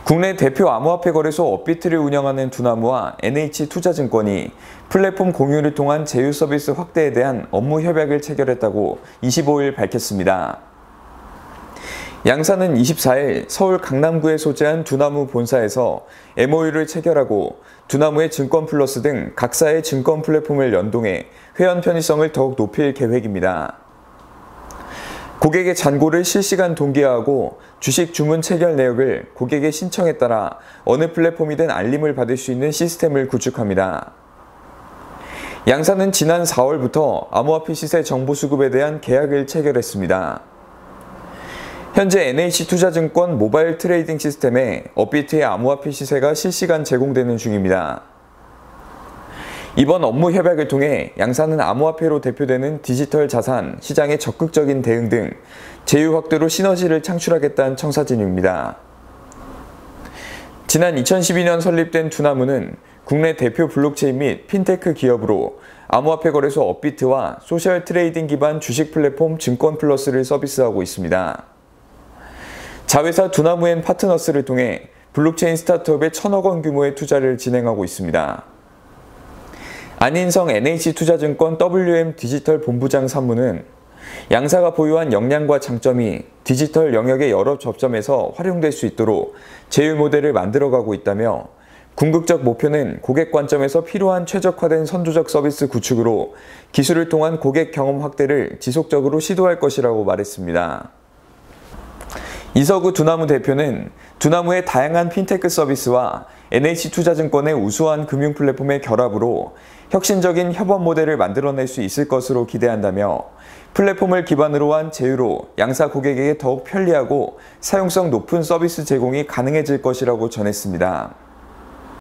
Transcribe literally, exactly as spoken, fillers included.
국내 대표 암호화폐 거래소 업비트를 운영하는 두나무와 엔에이치투자증권이 플랫폼 공유를 통한 제휴 서비스 확대에 대한 업무 협약을 체결했다고 이십오일 밝혔습니다. 양사는 이십사일 서울 강남구에 소재한 두나무 본사에서 엠오유를 체결하고 두나무의 증권플러스 등 각사의 증권 플랫폼을 연동해 회원 편의성을 더욱 높일 계획입니다. 고객의 잔고를 실시간 동기화하고 주식 주문 체결 내역을 고객의 신청에 따라 어느 플랫폼이든 알림을 받을 수 있는 시스템을 구축합니다. 양사는 지난 사월부터 암호화폐 시세 정보 수급에 대한 계약을 체결했습니다. 현재 엔에이치투자증권 모바일 트레이딩 시스템에 업비트의 암호화폐 시세가 실시간 제공되는 중입니다. 이번 업무 협약을 통해 양사는 암호화폐로 대표되는 디지털 자산 시장의 적극적인 대응 등 제휴 확대로 시너지를 창출하겠다는 청사진입니다. 지난 이천십이년 설립된 두나무는 국내 대표 블록체인 및 핀테크 기업으로 암호화폐 거래소 업비트와 소셜 트레이딩 기반 주식 플랫폼 증권플러스를 서비스하고 있습니다. 자회사 두나무앤 파트너스를 통해 블록체인 스타트업에 천억 원 규모의 투자를 진행하고 있습니다. 안인성 엔에이치투자증권 더블유엠 디지털 본부장 산무는 양사가 보유한 역량과 장점이 디지털 영역의 여러 접점에서 활용될 수 있도록 제휴 모델을 만들어가고 있다며 궁극적 목표는 고객 관점에서 필요한 최적화된 선도적 서비스 구축으로 기술을 통한 고객 경험 확대를 지속적으로 시도할 것이라고 말했습니다. 이서구 두나무 대표는 두나무의 다양한 핀테크 서비스와 엔에이치투자증권의 우수한 금융 플랫폼의 결합으로 혁신적인 협업 모델을 만들어낼 수 있을 것으로 기대한다며 플랫폼을 기반으로 한 제휴로 양사 고객에게 더욱 편리하고 사용성 높은 서비스 제공이 가능해질 것이라고 전했습니다.